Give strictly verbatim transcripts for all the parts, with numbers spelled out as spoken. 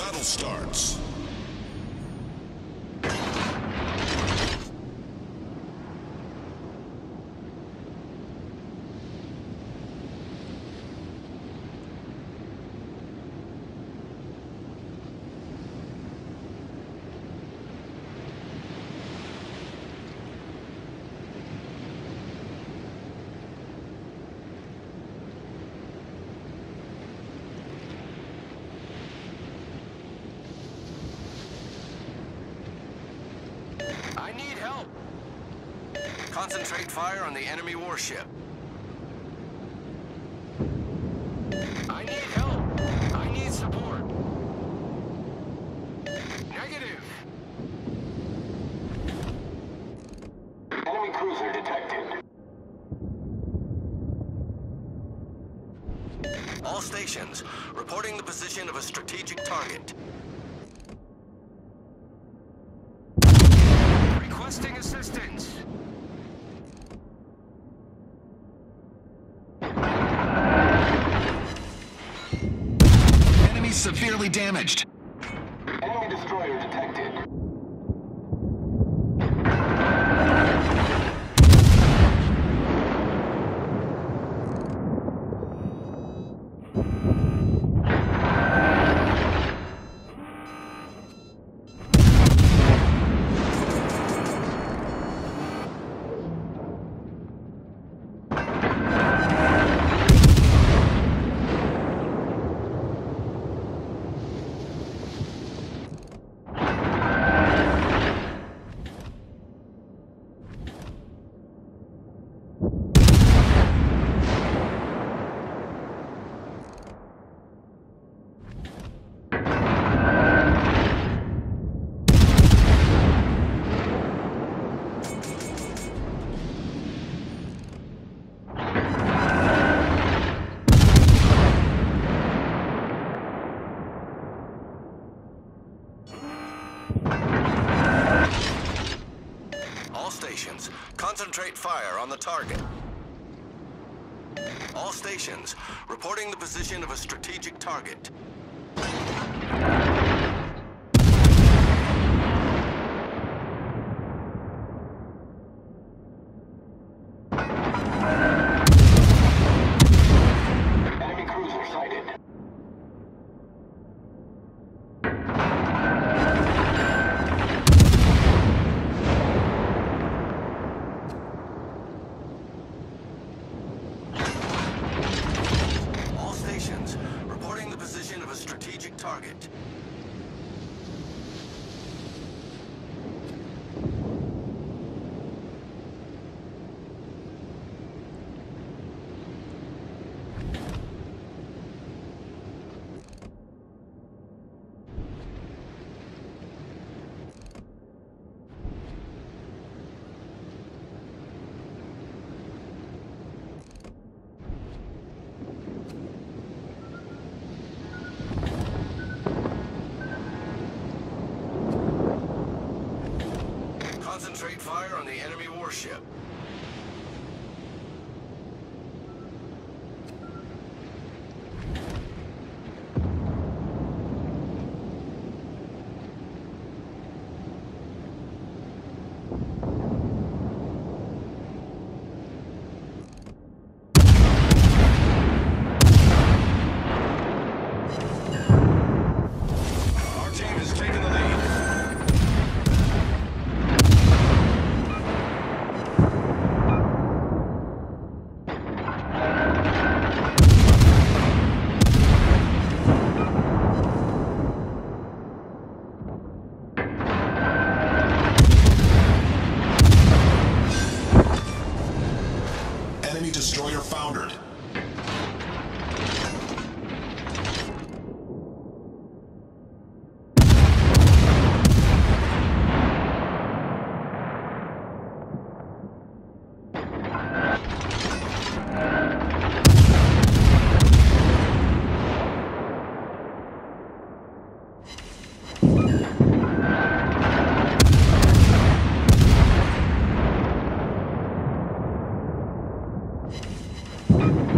battle starts. I need help. Concentrate fire on the enemy warship. I need help. I need support. Negative. Enemy cruiser detected. All stations, reporting the position of a strategic target. Requesting assistance. Enemy severely damaged. Enemy destroyer detected. All stations, concentrate fire on the target. All stations, reporting the position of a strategic target. Enemy cruiser sighted. All stations, reporting the position of a strategic target. Concentrate fire on the enemy warship. Our team has taken the lead. Enemy destroyer foundered. Enemy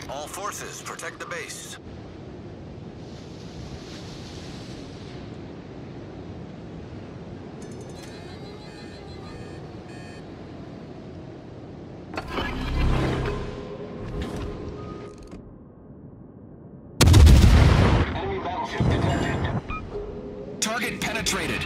All forces, protect the base. Enemy battleship detected. Target penetrated.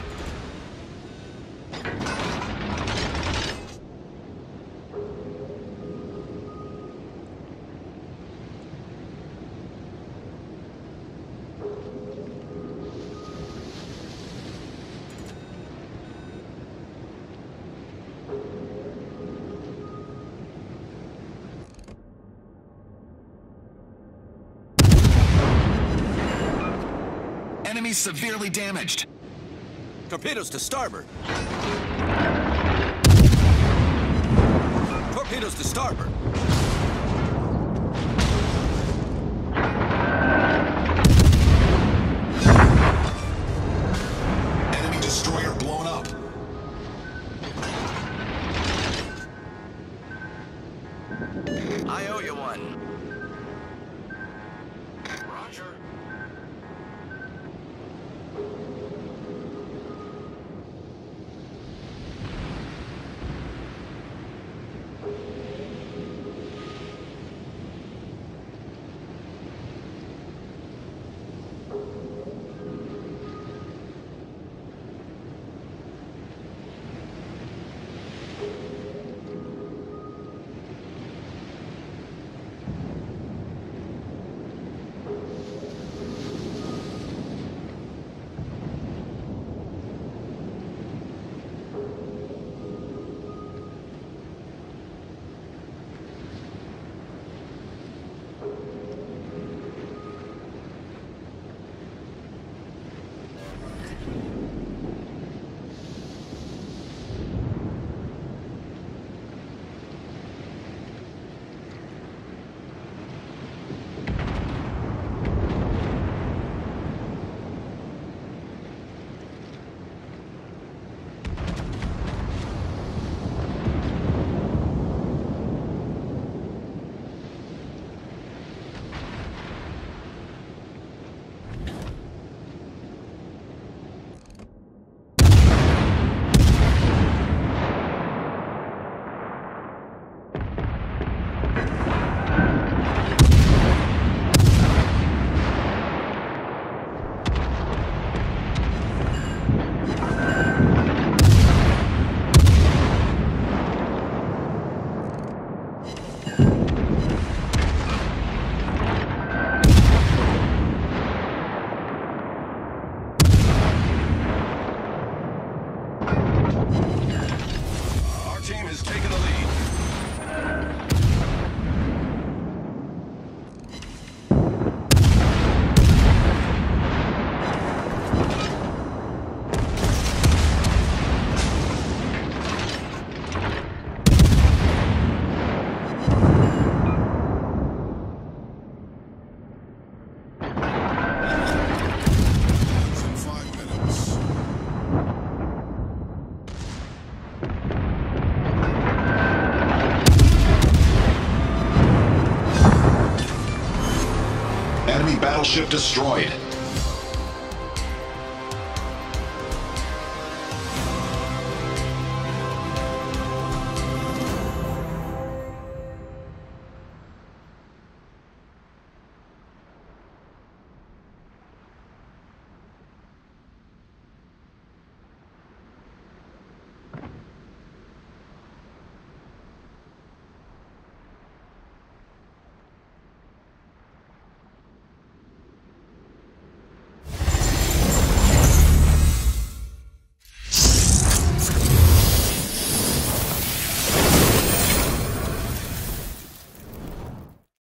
Enemy severely damaged. Torpedoes to starboard. Torpedoes to starboard. Enemy destroyer blown up. I owe you one. Roger. Our team has taken the lead. In five minutes. Enemy battleship destroyed.